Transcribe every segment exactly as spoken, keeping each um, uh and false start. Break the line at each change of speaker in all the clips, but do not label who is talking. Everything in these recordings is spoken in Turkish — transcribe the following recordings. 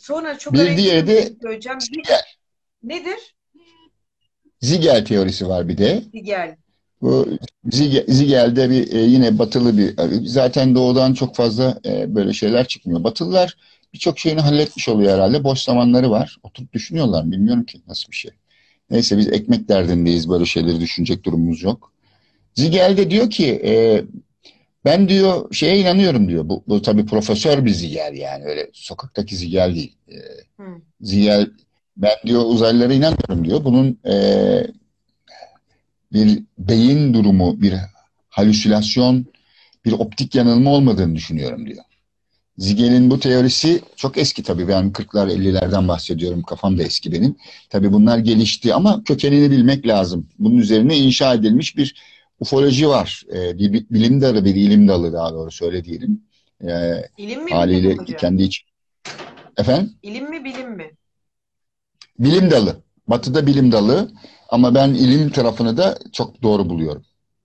Sonra çok
Bir
araya
diğeri
girdim, bir
de
şey söyleyeceğim. Bir,
Ziegel,
nedir?
Ziegel teorisi var bir de.
Gel.
Bu Ziegel, Ziegel'de bir e, yine batılı bir zaten doğudan çok fazla e, böyle şeyler çıkmıyor. Batılılar birçok şeyini halletmiş oluyor herhalde. Boş zamanları var. Oturup düşünüyorlar. Bilmiyorum ki nasıl bir şey. Neyse biz ekmek derdindeyiz. Böyle şeyleri düşünecek durumumuz yok. Ziegel de diyor ki e, ben diyor şeye inanıyorum diyor. Bu, bu tabii profesör bir Ziegel yani öyle sokaktaki Ziegel değil. E,
Hı.
Ziegel ben diyor uzaylılara inanıyorum diyor. Bunun e, bir beyin durumu, bir halüsinasyon, bir optik yanılma olmadığını düşünüyorum diyor. Ziegel'in bu teorisi çok eski tabii. Ben kırklar ellilerden bahsediyorum. Kafam da eski benim. Tabii bunlar gelişti ama kökenini bilmek lazım. Bunun üzerine inşa edilmiş bir ufoloji var. Ee, bir bilim dalı, bir ilim dalı daha doğrusu öyle diyelim. Ee,
İlim mi bilim mi
haliyle
hocam?
kendi iç. Efendim?
İlim mi bilim mi?
Bilim dalı. Batı'da bilim dalı ama ben ilim tarafını da çok doğru buluyorum.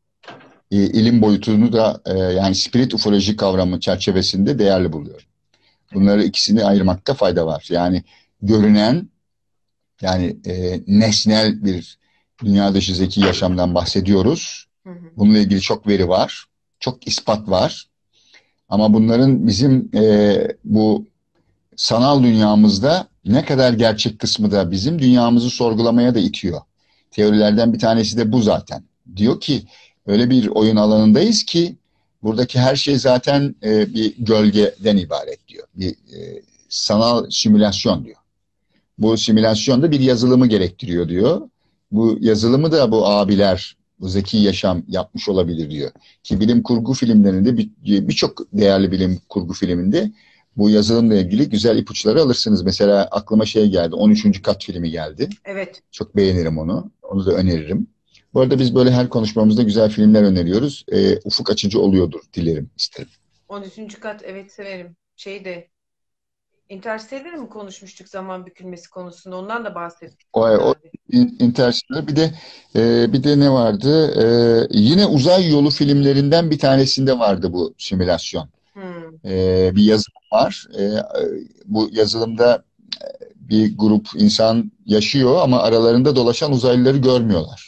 e, ilim boyutunu da e, yani spirit ufoloji kavramı çerçevesinde değerli buluyorum. Bunları ikisini ayırmakta fayda var. Yani görünen yani e, nesnel bir dünya dışı zeki yaşamdan bahsediyoruz.
Hı hı.
Bununla ilgili çok veri var. Çok ispat var. Ama bunların bizim e, bu sanal dünyamızda ne kadar gerçek kısmı da bizim dünyamızı sorgulamaya da itiyor. Teorilerden bir tanesi de bu zaten. Diyor ki öyle bir oyun alanındayız ki buradaki her şey zaten e, bir gölgeden ibaret diyor. Bir e, sanal simülasyon diyor. Bu simülasyon da bir yazılımı gerektiriyor diyor. Bu yazılımı da bu abiler, bu zeki yaşam yapmış olabilir diyor. Ki bilim kurgu filmlerinde birçok bir değerli bilim kurgu filminde bu yazılımla ilgili güzel ipuçları alırsınız. Mesela aklıma şey geldi, on üçüncü kat filmi geldi.
Evet.
Çok beğenirim onu. Onu da öneririm. Bu arada biz böyle her konuşmamızda güzel filmler öneriyoruz. E, ufuk açıcı oluyordur dilerim, isterim.
on üçüncü kat, evet, severim. Şeyde Interstellar'ı mı konuşmuştuk, zaman bükülmesi konusunda? Ondan da
O,
bahsetmiştik
o
herhalde.
Interstellar bir de e, bir de ne vardı? E, yine uzay yolu filmlerinden bir tanesinde vardı bu simülasyon.
Hmm.
E, bir yazılım var. E, bu yazılımda bir grup insan yaşıyor ama aralarında dolaşan uzaylıları görmüyorlar.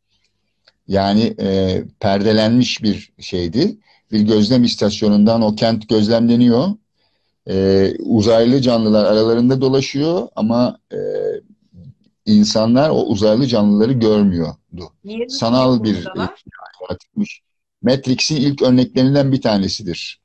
Yani e, perdelenmiş bir şeydi. Bir gözlem istasyonundan o kent gözlemleniyor. E, uzaylı canlılar aralarında dolaşıyor ama e, insanlar o uzaylı canlıları görmüyordu.
Niye, nasıl bir
Sanal bir e,
konumdalar?
yaratılmış. Matrix'in ilk örneklerinden bir tanesidir.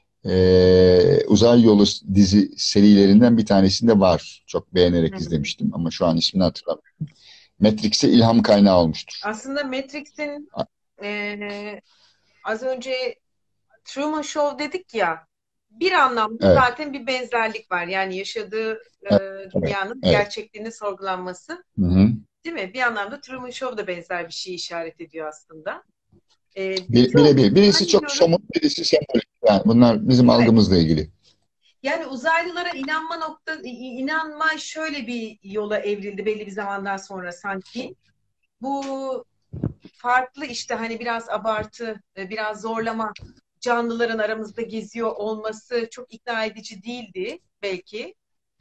Ee, Uzay Yolu dizi serilerinden bir tanesinde var. Çok
Hı
beğenerek
hı.
izlemiştim ama şu an ismini hatırlamıyorum. Matrix'e ilham kaynağı olmuştur.
Aslında Matrix'in eee, az önce Truman Show dedik ya, bir anlamda
Evet,
zaten bir benzerlik var. Yani yaşadığı
evet,
eee,
evet.
dünyanın
evet.
gerçekliğini sorgulanması,
Hı hı.
değil mi? Bir anlamda Truman Show da benzer bir şey işaret ediyor aslında. Eee
Bir,
birçok
birebir. Birisi çok
zannediyorum,
somut, birisi sembolik. Yani bunlar bizim
evet.
algımızla ilgili.
Yani uzaylılara inanma nokta, inanma şöyle bir yola evrildi belli bir zamandan sonra sanki. Bu farklı işte, hani biraz abartı, e, biraz zorlama canlıların aramızda geziyor olması çok ikna edici değildi belki.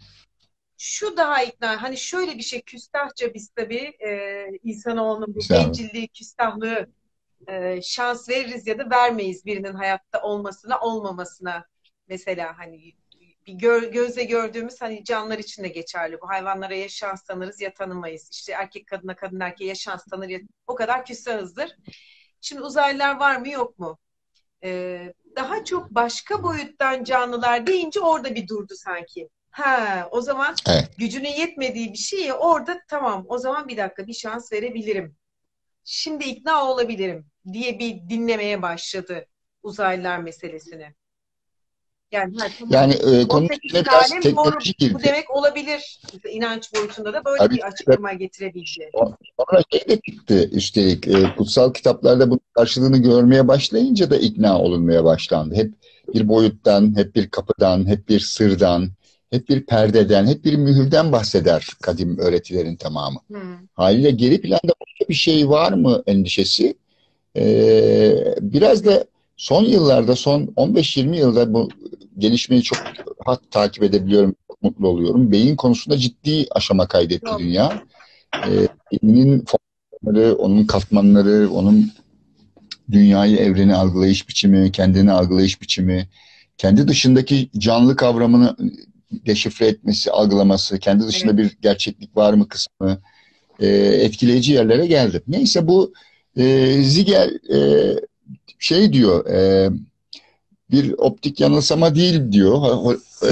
Şu daha ikna, hani şöyle bir şey, küstahça biz tabii e, insanoğlunun bu
İşte
bencilliği, küstahlığı e, şans veririz ya da vermeyiz birinin hayatta olmasına, olmamasına. Mesela hani bir gör, gözle gördüğümüz, hani canlılar için de geçerli. Bu hayvanlara ya şans tanırız ya tanımayız. İşte erkek kadına, kadın erkeğe ya şans tanır ya, o kadar küstahızdır. Şimdi uzaylılar var mı yok mu? Ee, daha çok başka boyuttan canlılar deyince orada bir durdu sanki. Ha, o zaman
evet.
gücünün yetmediği bir şeye orada tamam, o zaman bir dakika, bir şans verebilirim. Şimdi ikna olabilirim diye bir dinlemeye başladı uzaylılar meselesini. Yani ha, tamam.
Yani e, konunun
Oysa ki
içine biraz
alem doğru,
teknoloji
bu
girdi.
demek olabilir. Mesela inanç boyutunda da böyle
Tabii,
bir açıklama getirebildi.
sonra şey de çıktı üstelik e, kutsal kitaplarda bunun karşılığını görmeye başlayınca da ikna olunmaya başlandı. Hep bir boyuttan, hep bir kapıdan, hep bir sırdan, hep bir perdeden, hep bir mühürden bahseder kadim öğretilerin tamamı.
Hmm.
Haliyle geri planda başka bir şey var mı endişesi? E, biraz da son yıllarda, son on beş yirmi yılda bu gelişmeyi çok rahat takip edebiliyorum. çok mutlu oluyorum. Beyin konusunda ciddi aşama kaydetti
Yok.
dünya. E, beynin fonksiyonları, onun katmanları, onun dünyayı, evreni algılayış biçimi, kendini algılayış biçimi, kendi dışındaki canlı kavramını deşifre etmesi, algılaması, kendi dışında
Evet.
bir gerçeklik var mı kısmı e, etkileyici yerlere geldi. Neyse bu e, Ziegel e, şey diyor, e, bir optik yanılsama değil diyor, ha, e,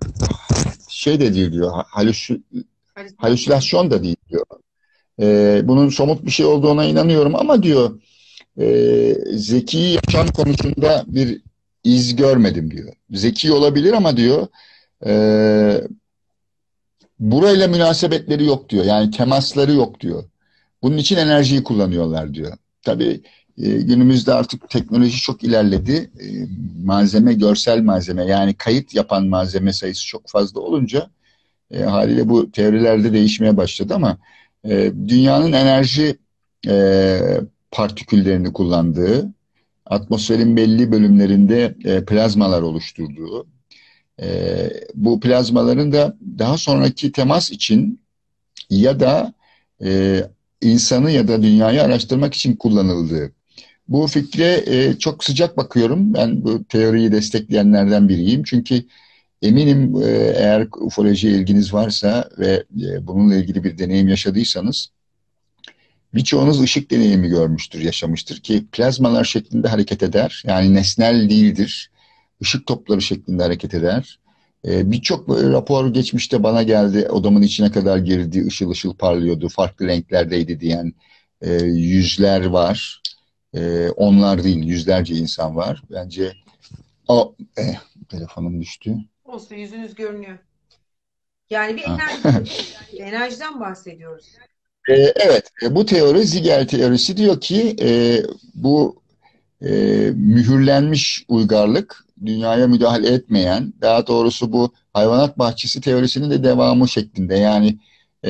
şey de değil diyor, halüs,
Halüsinasyon.
halüsinasyon da değil diyor. E, bunun somut bir şey olduğuna inanıyorum ama diyor, e, zeki yaşam konusunda bir iz görmedim diyor. Zeki olabilir ama diyor, e, burayla münasebetleri yok diyor. Yani temasları yok diyor. Bunun için enerjiyi kullanıyorlar diyor. Tabii e, günümüzde artık teknoloji çok ilerledi. E, malzeme, görsel malzeme yani kayıt yapan malzeme sayısı çok fazla olunca e, haliyle bu teorilerde değişmeye başladı ama e, dünyanın enerji e, partiküllerini kullandığı, atmosferin belli bölümlerinde e, plazmalar oluşturduğu, e, bu plazmaların da daha sonraki temas için ya da e, insanı ya da dünyayı araştırmak için kullanıldığı. Bu fikre e, çok sıcak bakıyorum. Ben bu teoriyi destekleyenlerden biriyim. Çünkü eminim e, eğer ufolojiye ilginiz varsa ve e, bununla ilgili bir deneyim yaşadıysanız birçoğunuz ışık deneyimi görmüştür, yaşamıştır ki plazmalar şeklinde hareket eder. Yani nesnel değildir. Işık topları şeklinde hareket eder. Ee, Birçok böyle rapor geçmişte bana geldi. Odamın içine kadar girdi, ışıl ışıl parlıyordu, farklı renklerdeydi diyen e, yüzler var. E, onlar değil, yüzlerce insan var. Bence o eh, telefonum düştü.
Olsun, yüzünüz görünüyor. Yani bir
Ha.
enerji, bir enerjiden bahsediyoruz.
E, evet, e, bu teori Ziegel teorisi diyor ki e, bu e, mühürlenmiş uygarlık, dünyaya müdahale etmeyen, daha doğrusu bu hayvanat bahçesi teorisinin de devamı şeklinde. Yani e,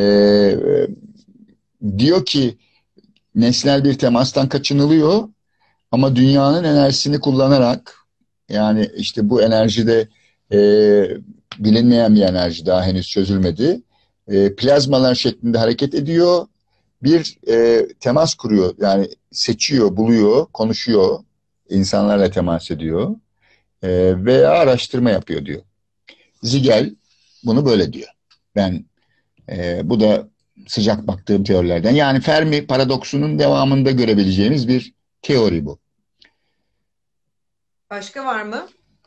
diyor ki nesnel bir temastan kaçınılıyor ama dünyanın enerjisini kullanarak, yani işte bu enerjide e, bilinmeyen bir enerji, daha henüz çözülmedi. E, plazmalar şeklinde hareket ediyor. Bir e, temas kuruyor. Yani seçiyor, buluyor, konuşuyor. İnsanlarla temas ediyor. E, veya araştırma yapıyor diyor. Ziegel bunu böyle diyor. Ben e, bu da sıcak baktığım teorilerden. Yani Fermi paradoksunun devamında görebileceğimiz bir teori bu.
Başka var mı?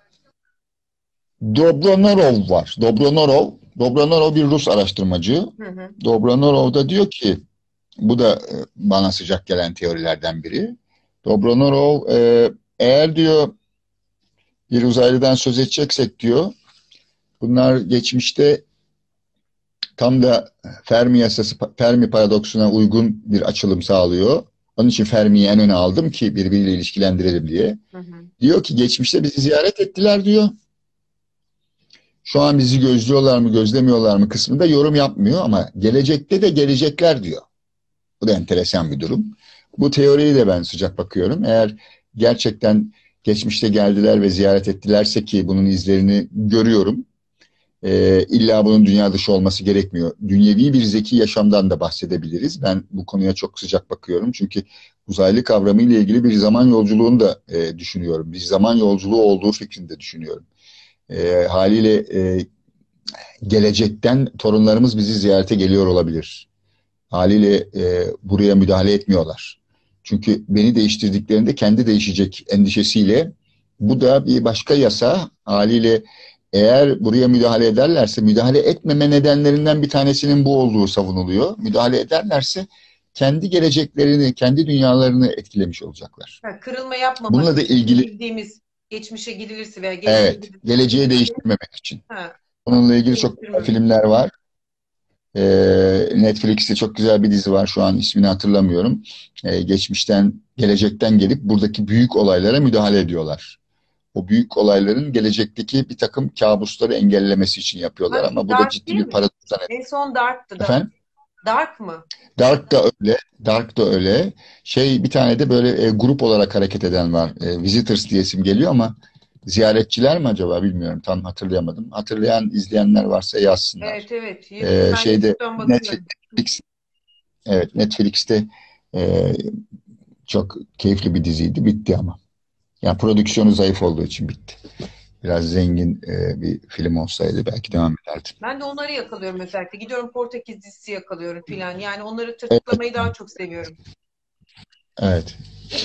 Dobronorov var. Dobronorov, Dobronorov bir Rus araştırmacı.
Hı hı.
Dobronorov da diyor ki, bu da e, bana sıcak gelen teorilerden biri. Dobronorov e, eğer diyor bir uzaylıdan söz edeceksek diyor, bunlar geçmişte tam da Fermi yasası, Fermi paradoksuna uygun bir açılım sağlıyor. Onun için Fermi'yi en öne aldım ki birbiriyle ilişkilendirelim diye.
Hı hı.
Diyor ki geçmişte bizi ziyaret ettiler diyor. Şu an bizi gözlüyorlar mı, gözlemiyorlar mı kısmında yorum yapmıyor ama gelecekte de gelecekler diyor. Bu da enteresan bir durum. Bu teoriyi de ben sıcak bakıyorum. Eğer gerçekten geçmişte geldiler ve ziyaret ettilerse, ki bunun izlerini görüyorum. E, illa bunun dünya dışı olması gerekmiyor. Dünyevi bir zeki yaşamdan da bahsedebiliriz. Ben bu konuya çok sıcak bakıyorum. Çünkü uzaylı kavramı ile ilgili bir zaman yolculuğunu da e, düşünüyorum. Bir zaman yolculuğu olduğu fikrini de düşünüyorum. E, haliyle e, gelecekten torunlarımız bizi ziyarete geliyor olabilir. Haliyle e, buraya müdahale etmiyorlar. Çünkü beni değiştirdiklerinde kendi değişecek endişesiyle, bu da bir başka yasa. Haliyle eğer buraya müdahale ederlerse, müdahale etmeme nedenlerinden bir tanesinin bu olduğu savunuluyor. Müdahale ederlerse kendi geleceklerini, kendi dünyalarını etkilemiş olacaklar.
Ha, kırılma yapmamak
Bununla da
için
ilgili,
bildiğimiz geçmişe gidilirse veya geleceğe
evet,
gidilirse
geleceği değiştirmemek için.
ha,
Bununla ilgili çok güzel
değiştirmemek.
filmler var. Ee, Netflix'te çok güzel bir dizi var. Şu an ismini hatırlamıyorum. Ee, geçmişten, gelecekten gelip buradaki büyük olaylara müdahale ediyorlar. O büyük olayların gelecekteki bir takım kabusları engellemesi için yapıyorlar
Hangi?
ama bu da
Dark
ciddi
değil
bir
mi?
paradoks.
En son Dark'tı da.
Efendim?
Dark mı?
Dark da öyle. Dark da öyle. Şey, bir tane de böyle e, grup olarak hareket eden var. E, Visitors diye isim geliyor ama ziyaretçiler mi acaba bilmiyorum. Tam hatırlayamadım. Hatırlayan izleyenler varsa yazsınlar.
Evet, evet.
Ee,
Ben
şeyde
YouTube'dan bakıyorum.
Netflix, evet Netflix'te e, çok keyifli bir diziydi. Bitti ama. Yani prodüksiyonu zayıf olduğu için bitti. Biraz zengin e, bir film olsaydı belki devam ederdi.
Ben de onları yakalıyorum özellikle. Gidiyorum Portekiz dizisi yakalıyorum filan. Yani onları
Evet,
tırtıklamayı daha çok seviyorum.
evet.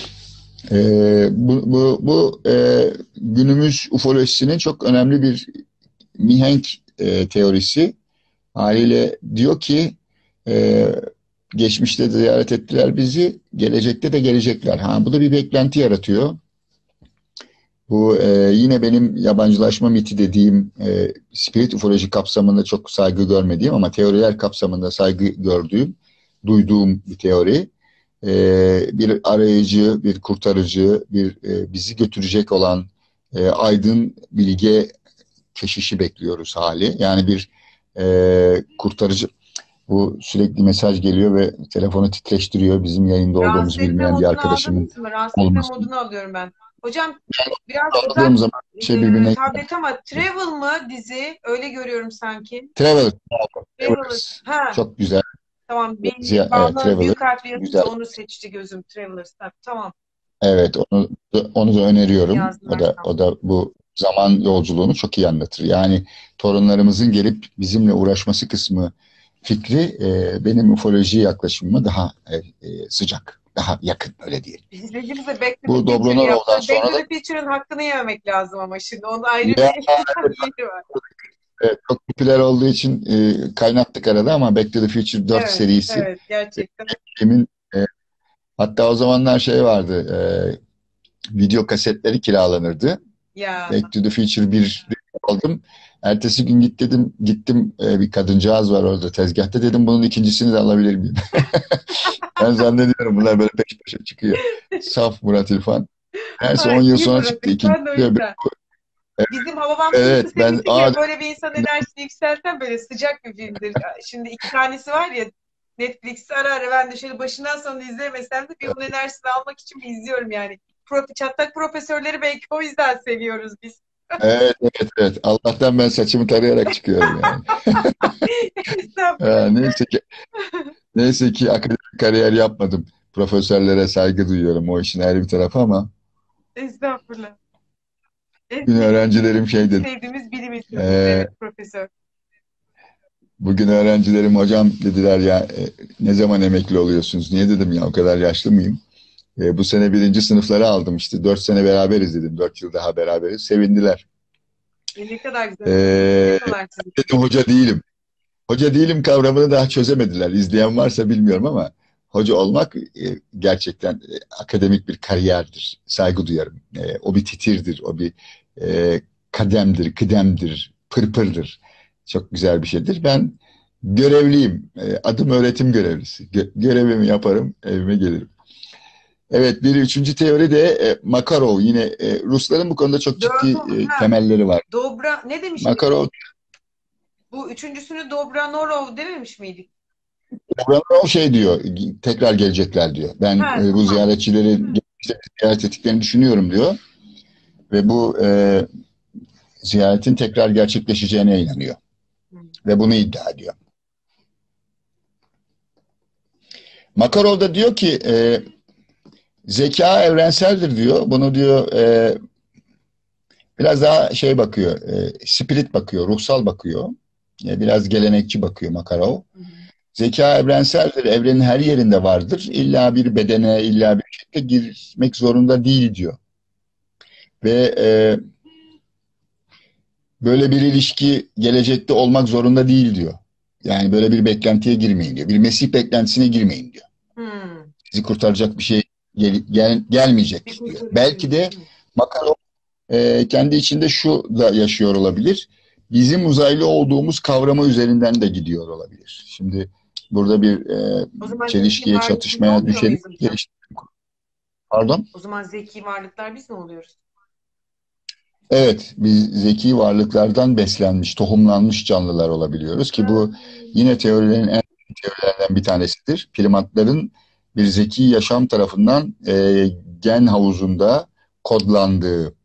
Ee, bu bu, bu e, günümüz ufolojisinin çok önemli bir mihenk e, teorisi. Haliyle diyor ki e, geçmişte de ziyaret ettiler bizi, gelecekte de gelecekler. Ha, bu da bir beklenti yaratıyor. Bu e, yine benim yabancılaşma miti dediğim e, spirit ufoloji kapsamında çok saygı görmediğim ama teoriler kapsamında saygı gördüğüm, duyduğum bir teori. E, bir arayıcı, bir kurtarıcı, bir e, bizi götürecek olan e, aydın bilge keşişi bekliyoruz hali. Yani bir e, kurtarıcı. Bu sürekli mesaj geliyor ve telefonu titreştiriyor. Bizim yayında
Rahatsız
olduğumuzu
etme
bilmeyen bir
modunu
arkadaşımın
aldınız mı? Rahatsız etme
olması.
modunu alıyorum ben. Hocam biraz uzak
Aldığım zaman şey
e,
birbirine
tablet ama Travel mı dizi? Öyle görüyorum sanki.
Travelers.
Travelers.
Travelers.
Ha,
Çok güzel.
tamam. Bir
Ziya, evet,
bağlı
Travelers.
büyük harfle
Güzel.
yazınca onu seçti gözüm. Travelers. Ha, tamam.
Evet, onu, onu da öneriyorum.
Yazdım
O da
Ersan.
o da bu zaman yolculuğunu çok iyi anlatır. Yani torunlarımızın gelip bizimle uğraşması kısmı fikri e, benim ufoloji yaklaşımıma daha e, e, sıcak, daha yakın öyle diyelim.
İzleyicimize Back to the
Bu
Future
Dobronarov'dan
yaptı. Back
sonra
to
da
the Future'ın hakkını yememek lazım ama şimdi. Onun ayrı
ya,
bir yeri var.
evet, çok popüler olduğu için e, kaynattık arada ama Back to the Future dört
Evet,
serisi
evet. Gerçekten.
kimin e, hatta o zamanlar şey vardı e, video kasetleri kiralanırdı.
Ya.
Back to the Future bir aldım. Ertesi gün git dedim, gittim e, bir kadıncağız var orada tezgahta dedim bunun ikincisini de alabilir miyim? Ben zannediyorum bunlar böyle peş peşe çıkıyor. Saf Murat İrfan. Neyse on
Ay,
yıl
iyi
sonra çıktı
bırakın.
ikinci.
Ben de o yüzden. Bizim Hababam Sınıfı
Evet ben
serisi
aa
ya böyle bir insanın enerjisini yükselten böyle sıcak bir filmdir. Şimdi iki tanesi var ya Netflix'te ara ara ben de şöyle başından sonuna izlemesem de bir onun enerjisini almak için bir izliyorum yani. Prof, çatlak profesörleri belki o yüzden seviyoruz biz.
evet evet evet Allah'tan ben saçımı tarayarak çıkıyorum yani.
Estağfurullah.
Ha, neyse ki neyse ki akademik kariyer yapmadım. Profesörlere saygı duyuyorum. O işin ayrı bir tarafı ama
Estağfurullah. En
bugün
sevdiğimiz,
öğrencilerim şey dedi.
sevdiğimiz bilim insanımız
E,
evet profesör.
bugün öğrencilerim hocam dediler ya e, ne zaman emekli oluyorsunuz? Niye dedim ya o kadar yaşlı mıyım? E, bu sene birinci sınıfları aldım işte. Dört sene beraberiz dedim. Dört yıl daha beraberiz. Sevindiler.
E, ne kadar güzel.
E,
Yapıyorlar sizi.
dedim hoca değilim. Hoca değilim kavramını daha çözemediler. İzleyen varsa bilmiyorum ama hoca olmak e, gerçekten e, akademik bir kariyerdir. Saygı duyarım. E, o bir titirdir, o bir e, kademdir, kıdemdir, pırpırdır. Çok güzel bir şeydir. Ben görevliyim. E, adım öğretim görevlisi. Gö- görevimi yaparım, evime gelirim. Evet, bir üçüncü teori de e, Makarov. Yine e, Rusların bu konuda çok ciddi
Dördü,
e,
ha,
temelleri var.
Dobra, ne demiştik?
Makarov,
Bu üçüncüsünü Dobranorov dememiş miydik?
Makarov şey diyor, tekrar gelecekler diyor. Ben
Ha,
e, bu
tamam.
ziyaretçileri geçmişte ziyaret ettiklerini düşünüyorum diyor. Ve bu e, ziyaretin tekrar gerçekleşeceğine inanıyor. Ve bunu iddia ediyor. Makarov da diyor ki e, zeka evrenseldir diyor. Bunu diyor e, biraz daha şey bakıyor, e, spirit bakıyor, ruhsal bakıyor. E, biraz gelenekçi bakıyor Makarov.
Hı hı.
Zeka evrenseldir, evrenin her yerinde vardır. İlla bir bedene, illa bir şekilde girmek zorunda değil diyor. Ve e, böyle bir ilişki gelecekte olmak zorunda değil diyor. Yani böyle bir beklentiye girmeyin diyor. Bir Mesih beklentisine girmeyin diyor.
Hmm.
Sizi kurtaracak bir şey gel, gel,
Bir
gelmeyecek diyor.
kurtarıcı.
Belki de
Hı.
Makarov e, kendi içinde şu da yaşıyor olabilir. Bizim uzaylı olduğumuz kavrama üzerinden de gidiyor olabilir. Şimdi burada bir e,
O zaman zeki
çelişkiye,
varlık biz
çatışmaya
olmuyor
düşelim.
muyuz hocam?
Geliştirelim. Pardon?
O zaman zeki varlıklar biz mi oluyoruz?
Evet, biz zeki varlıklardan beslenmiş, tohumlanmış canlılar olabiliyoruz ki
Ha.
bu yine teorilerin en teorilerinden bir tanesidir. Primatların bir zeki yaşam tarafından e, gen havuzunda kodlandığı,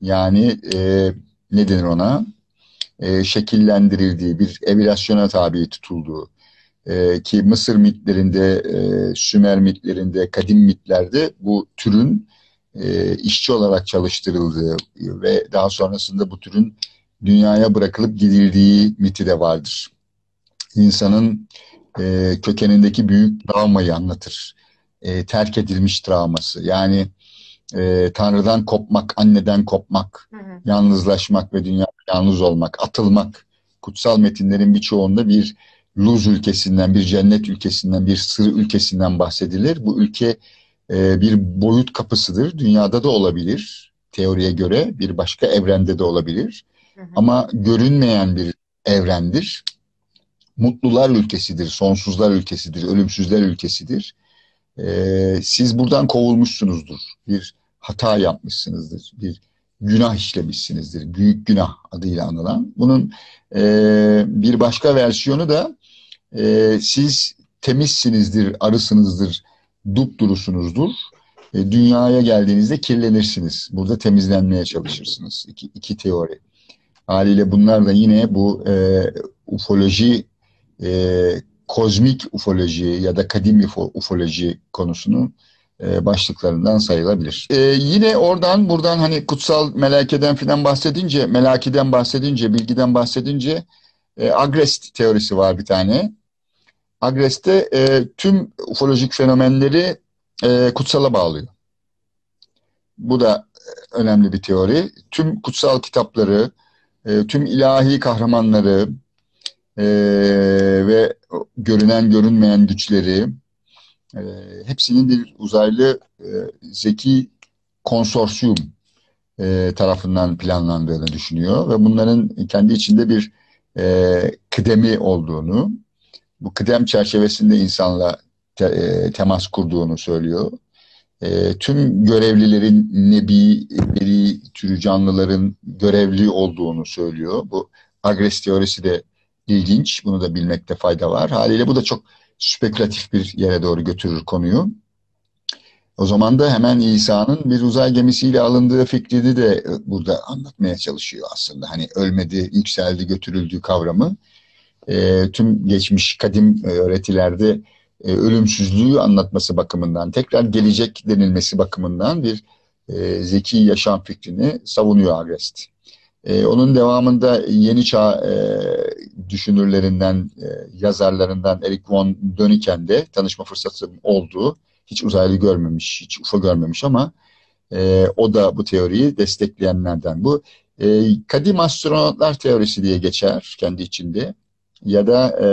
Yani e, ne denir ona? E, şekillendirildiği, bir evülasyona tabi tutulduğu e, ki Mısır mitlerinde, e, Sümer mitlerinde, kadim mitlerde bu türün e, işçi olarak çalıştırıldığı ve daha sonrasında bu türün dünyaya bırakılıp gidildiği miti de vardır. İnsanın e, kökenindeki büyük travmayı anlatır. E, terk edilmiş travması. Yani e, Tanrı'dan kopmak, anneden kopmak,
Hı hı.
yalnızlaşmak ve dünyada yalnız olmak, atılmak. Kutsal metinlerin birçoğunda bir Luz ülkesinden, bir cennet ülkesinden, bir sır ülkesinden bahsedilir. Bu ülke e, bir boyut kapısıdır. Dünyada da olabilir. Teoriye göre bir başka evrende de olabilir.
Hı hı.
Ama görünmeyen bir evrendir. Mutlular ülkesidir, sonsuzlar ülkesidir, ölümsüzler ülkesidir. Ee, siz buradan kovulmuşsunuzdur. Bir hata yapmışsınızdır. Bir günah işlemişsinizdir. Büyük günah adıyla anılan. Bunun e, bir başka versiyonu da e, siz temizsinizdir, arısınızdır, dupdurusunuzdur. E, dünyaya geldiğinizde kirlenirsiniz. Burada temizlenmeye çalışırsınız. İki, iki teori. Haliyle bunlar da yine bu e, ufoloji, e, kozmik ufoloji ya da kadim ufo, ufoloji konusunun e, başlıklarından sayılabilir. E, yine oradan buradan hani kutsal melekeden filan bahsedince, melakiden bahsedince, bilgiden bahsedince e, Agrest teorisi var bir tane. Agrest'te e, tüm ufolojik fenomenleri e, kutsala bağlıyor. Bu da önemli bir teori. Tüm kutsal kitapları, e, tüm ilahi kahramanları e, ve görünen görünmeyen güçleri e, hepsinin bir uzaylı e, zeki konsorsiyum e, tarafından planlandığını düşünüyor ve bunların kendi içinde bir e, kıdemi olduğunu, bu kıdem çerçevesinde insanla te, e, temas kurduğunu söylüyor. E, tüm görevlilerin nebi, veli türü canlıların görevli olduğunu söylüyor. Bu agres teorisi de ilginç. Bunu da bilmekte fayda var. Haliyle bu da çok spekülatif bir yere doğru götürür konuyu. O zaman da hemen İsa'nın bir uzay gemisiyle alındığı fikrini de burada anlatmaya çalışıyor aslında. Hani ölmedi, yükseldi, götürüldüğü kavramı. E, tüm geçmiş kadim e, öğretilerde e, ölümsüzlüğü anlatması bakımından, tekrar gelecek denilmesi bakımından bir e, zeki yaşam fikrini savunuyor Agrest. E, onun devamında yeni çağ e, düşünürlerinden, e, yazarlarından Eric von Däniken de tanışma fırsatım oldu. Hiç uzaylı görmemiş, hiç U F O görmemiş ama e, o da bu teoriyi destekleyenlerden. Bu e, kadim astronotlar teorisi diye geçer kendi içinde. Ya da e,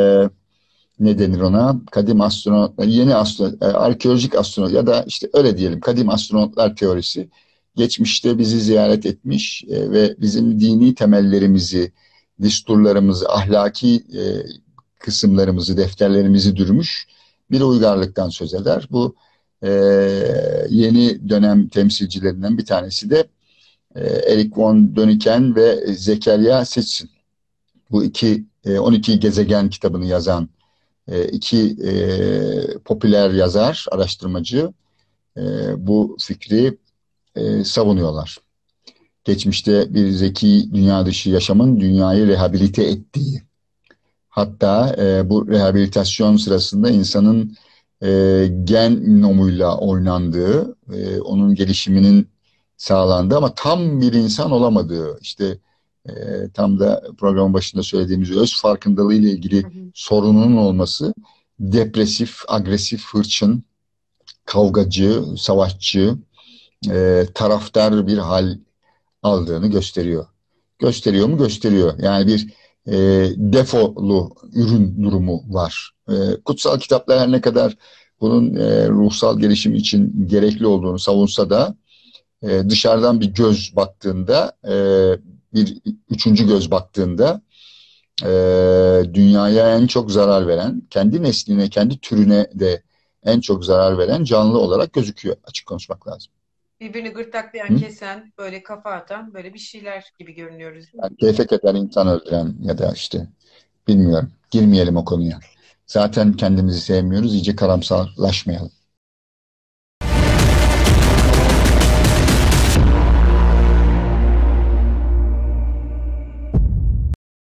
ne denir ona? Kadim astronotlar, yeni astronot, e, arkeolojik astronot ya da işte öyle diyelim kadim astronotlar teorisi geçmişte bizi ziyaret etmiş e, ve bizim dini temellerimizi, düsturlarımızı, ahlaki e, kısımlarımızı, defterlerimizi dürmüş bir uygarlıktan söz eder. Bu e, yeni dönem temsilcilerinden bir tanesi de e, Eric von Däniken ve Zecharia Sitchin. Bu iki e, on iki gezegen kitabını yazan e, iki e, popüler yazar, araştırmacı e, bu fikri e, savunuyorlar. Geçmişte bir zeki dünya dışı yaşamın dünyayı rehabilite ettiği, hatta e, bu rehabilitasyon sırasında insanın e, genomuyla oynandığı, e, onun gelişiminin sağlandığı ama tam bir insan olamadığı, işte e, tam da programın başında söylediğimiz öz farkındalığı ile ilgili
Hı hı.
sorunun olması, depresif, agresif, hırçın, kavgacı, savaşçı, e, taraftar bir hal aldığını gösteriyor. Gösteriyor mu? Gösteriyor. Yani bir e, defolu ürün durumu var. E, kutsal kitaplar her ne kadar bunun e, ruhsal gelişim için gerekli olduğunu savunsa da e, dışarıdan bir göz baktığında, e, bir üçüncü göz baktığında e, dünyaya en çok zarar veren, kendi nesline, kendi türüne de en çok zarar veren canlı olarak gözüküyor. Açık konuşmak lazım.
Birbirini gırtlaklayan,
Hı?
kesen, böyle kafa atan böyle bir şeyler gibi görünüyoruz, değil mi?
Yani tefek eden, insan öldüren ya da işte bilmiyorum. Girmeyelim o konuya. Zaten kendimizi sevmiyoruz. İyice karamsarlaşmayalım.